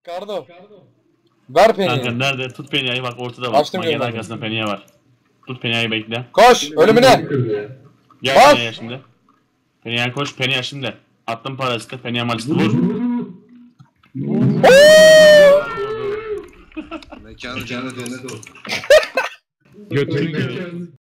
Kardo. Ver Kanka Penny'i. nerede? Tut Penny'i bak ortada var. Açtım Magenin gönderdim. arkasında Penny var. Tut Penny'i bekle. Koş ölümüne. Gel Bas! Penny'e şimdi. Penny'e koş, Penny'e şimdi. Attım parasını, Penny'e maçtı vur. Mekanı cennet olsun. Götünü